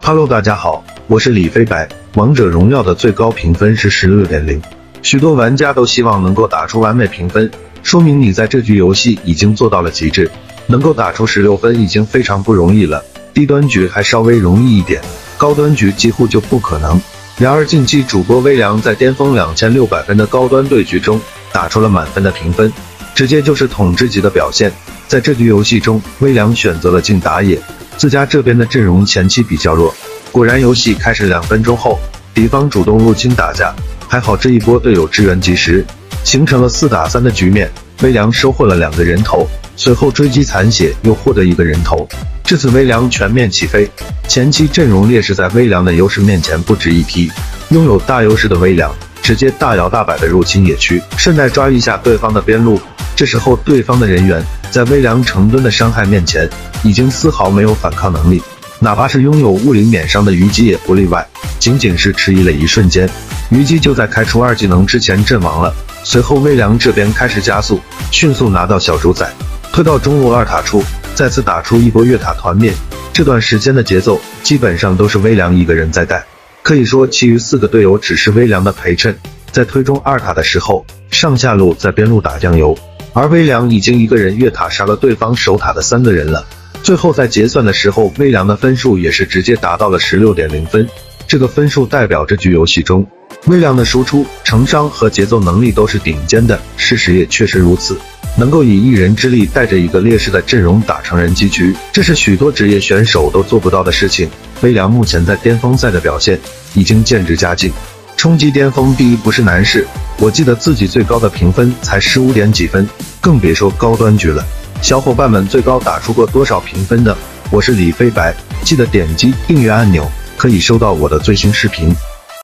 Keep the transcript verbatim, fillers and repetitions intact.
Hello， 大家好，我是李飞白。王者荣耀的最高评分是 十六点零， 许多玩家都希望能够打出完美评分，说明你在这局游戏已经做到了极致，能够打出十六分已经非常不容易了。低端局还稍微容易一点，高端局几乎就不可能。然而近期主播微凉在巅峰两千六百分的高端对局中打出了满分的评分，直接就是统治级的表现。在这局游戏中，微凉选择了静打野，自家这边的阵容前期比较弱，果然游戏开始两分钟后，敌方主动入侵打架，还好这一波队友支援及时，形成了四打三的局面，微凉收获了两个人头，随后追击残血又获得一个人头，至此微凉全面起飞。前期阵容劣势在微凉的优势面前不值一提，拥有大优势的微凉直接大摇大摆的入侵野区，顺带抓一下对方的边路。这时候对方的人员在微凉成吨的伤害面前已经丝毫没有反抗能力，哪怕是拥有物理免伤的虞姬也不例外，仅仅是迟疑了一瞬间，虞姬就在开出二技能之前阵亡了。随后微凉这边开始加速，迅速拿到小主宰，推到中路二塔处，再次打出一波越塔团灭。这段时间的节奏基本上都是微凉一个人在带，可以说其余四个队友只是微凉的陪衬，在推中二塔的时候，上下路在边路打酱油，而微凉已经一个人越塔杀了对方守塔的三个人了。最后在结算的时候，微凉的分数也是直接达到了 十六点零 分，这个分数代表这局游戏中微凉的输出、成伤和节奏能力都是顶尖的，事实也确实如此，能够以一人之力带着一个劣势的阵容打成人机局，这是许多职业选手都做不到的事情。微凉目前在巅峰赛的表现已经渐至佳境，冲击巅峰第一不是难事，我记得自己最高的评分才十五点几分，更别说高端局了。小伙伴们最高打出过多少评分呢？我是李飞白，记得点击订阅按钮，可以收到我的最新视频。